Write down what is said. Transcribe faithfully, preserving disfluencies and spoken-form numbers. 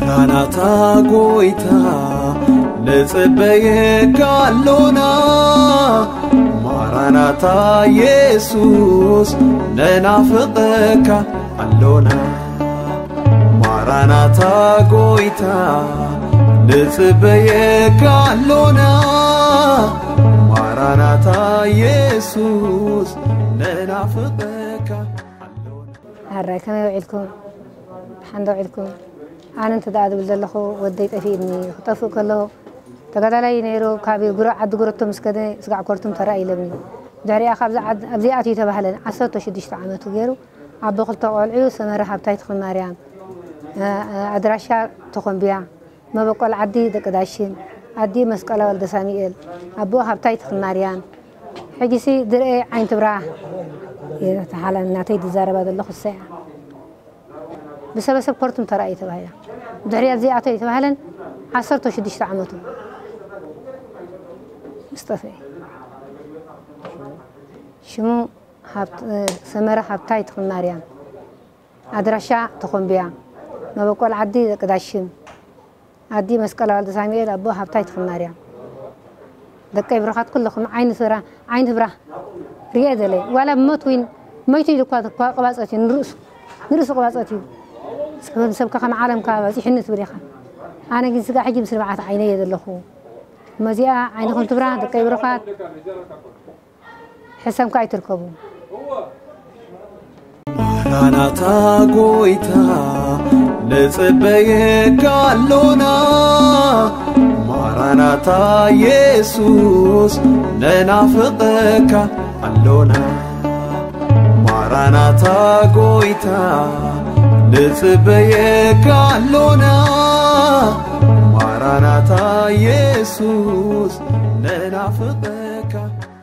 ማራናታ ጎይታ ንጽበየካ አሎና ማራናታ ኢየሱስ ነናፍቀካ አሎና ማራናታ ጎይታ ንጽበየካ አሎና ማራናታ ኢየሱስ ነናፍቀካ አሎና هراي كما يوعدكم حندو عيدكم أنا أنت داعي بالله وديت فيني خطفوا كله تقدر ينيرو كابي جرا عد جرتهم مسكدة سقع كرتهم ترى إلبني داري أخاف زعد أبزياتي تبهلن عصرت وشديش تعمتوا غيره عبد خلط قالعيو سمرة حبتاي تخل مريم أدراشة تخون بيع ما بقول عدي دكداشين عدي مسكالة ولد ساميل أبوه حبتاي تخل مريم حجسي دري عين تبرع إذا تحالا نعطي دزارة بعد الله الساعة بسبب سب كرتم ترى أي تبهلا دحري أبزي أعطي تبهلا عصرت وشديش تعمته مصطفى شمو حبت سمرة حبتاي تخل مريم أدرشة تخون بيع ما بقول عدي كداشين عدي مسكالة ولد ساميل أبوه حبتاي تخل مريم دكا يبرخات كلكم عين ثرة عين تبرح رياضة لي ولا موتوين ما يتيجي قا قباصتي نرس نرس قباصتي سبب سبب كم عالم كابس يحن تبريخا أنا جنس قاعد أجيب سبعة عيني يد الأخو مزيا عينكم تبرح دكا يبرخات حسام كاي تركبوا ማራናታ ጎይታ ንጽበየካ አሎና ማራናታ ኢየሱስ ነናፍቀካ አሎና ማራናታ ጎይታ ንጽበየካ አሎና ማራናታ ኢየሱስ ነናፍቀካ